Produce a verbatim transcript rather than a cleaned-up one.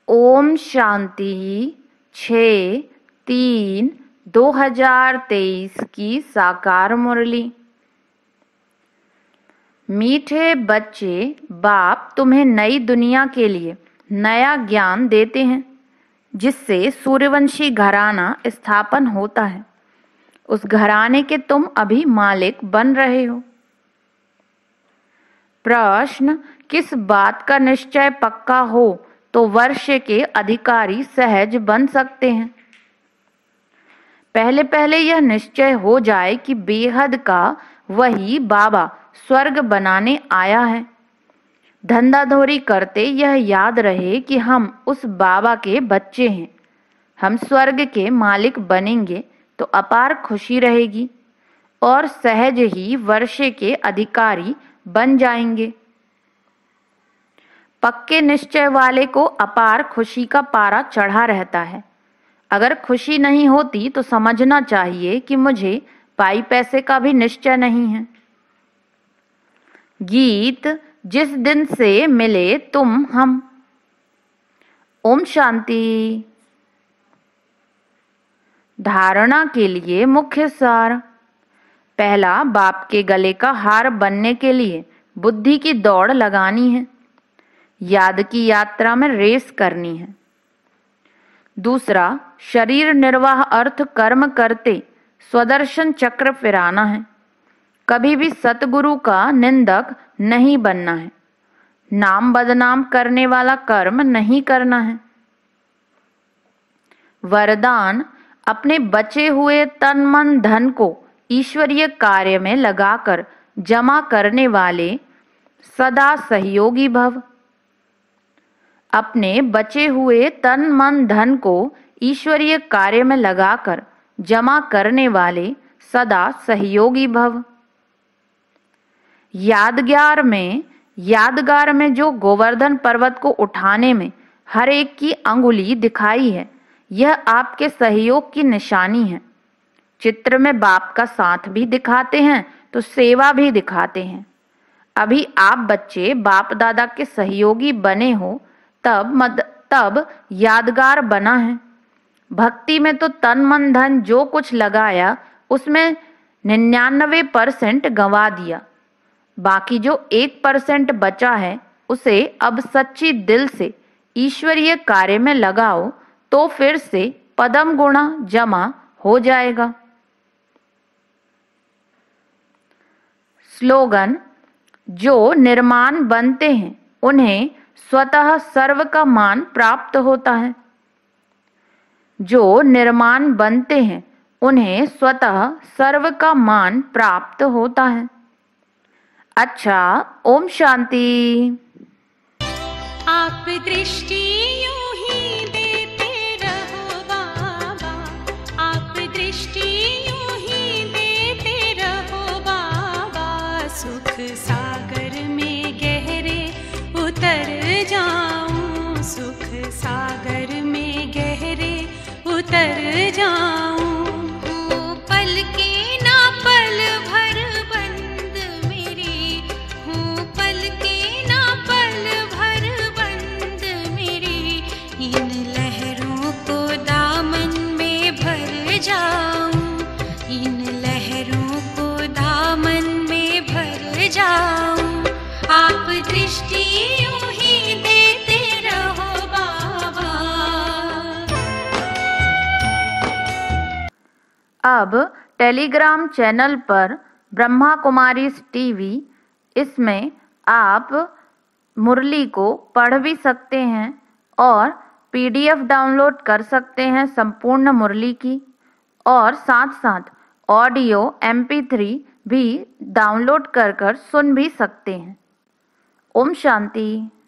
ओम शांति छः तीन दो हजार तेईस की साकार मुरली। मीठे बच्चे, बाप तुम्हें नई दुनिया के लिए नया ज्ञान देते हैं जिससे सूर्यवंशी घराना स्थापन होता है। उस घराने के तुम अभी मालिक बन रहे हो। प्रश्न, किस बात का निश्चय पक्का हो तो वर्ष के अधिकारी सहज बन सकते हैं? पहले पहले यह निश्चय हो जाए कि बेहद का वही बाबा स्वर्ग बनाने आया है। धंधाधोरी करते यह याद रहे कि हम उस बाबा के बच्चे हैं। हम स्वर्ग के मालिक बनेंगे तो अपार खुशी रहेगी और सहज ही वर्ष के अधिकारी बन जाएंगे। पक्के निश्चय वाले को अपार खुशी का पारा चढ़ा रहता है। अगर खुशी नहीं होती तो समझना चाहिए कि मुझे पाई पैसे का भी निश्चय नहीं है। गीत, जिस दिन से मिले तुम हम। ओम शांति। धारणा के लिए मुख्य सार। पहला, बाप के गले का हार बनने के लिए बुद्धि की दौड़ लगानी है। याद की यात्रा में रेस करनी है। दूसरा, शरीर निर्वाह अर्थ कर्म करते स्वदर्शन चक्र फिराना है। कभी भी सतगुरु का निंदक नहीं बनना है। नाम बदनाम करने वाला कर्म नहीं करना है। वरदान, अपने बचे हुए तन मन धन को ईश्वरीय कार्य में लगाकर जमा करने वाले सदा सहयोगी भव। अपने बचे हुए तन मन धन को ईश्वरीय कार्य में लगाकर जमा करने वाले सदा सहयोगी भव। यादगार में यादगार में जो गोवर्धन पर्वत को उठाने में हर एक की अंगुली दिखाई है, यह आपके सहयोग की निशानी है। चित्र में बाप का साथ भी दिखाते हैं तो सेवा भी दिखाते हैं। अभी आप बच्चे बाप दादा के सहयोगी बने हो तब मद तब यादगार बना है। भक्ति में तो तन मन धन जो कुछ लगाया उसमें निन्यानवे परसेंट गंवा दिया। बाकी जो एक परसेंट बचा है उसे अब सच्ची दिल से ईश्वरीय कार्य में लगाओ तो फिर से पदम गुणा जमा हो जाएगा। स्लोगन, जो निर्माण बनते हैं उन्हें स्वतः सर्व का मान प्राप्त होता है। जो निर्माण बनते हैं उन्हें स्वतः सर्व का मान प्राप्त होता है। अच्छा, ओम शांति। आप दृष्टि यूं ही देते रहो बाबा, आप दृष्टि यूं ही देते रहो बाबा। सुख सागर में गहरे उतर जाऊं, सुख सागर में गहरे उतर जाऊं। हूँ पल के ना पल भर बंद मेरी, हूँ पल के ना पल भर बंद मेरी। इन लहरों को दामन में भर जाऊं, इन लहरों को दामन में भर जाऊं। आप दृष्टि यूं ही देते रहो बाबा। अब टेलीग्राम चैनल पर ब्रह्मा कुमारीज टीवी, इसमें आप मुरली को पढ़ भी सकते हैं और पीडीएफ डाउनलोड कर सकते हैं संपूर्ण मुरली की, और साथ साथ ऑडियो एम पी थ्री भी डाउनलोड कर कर सुन भी सकते हैं। ओम शांति।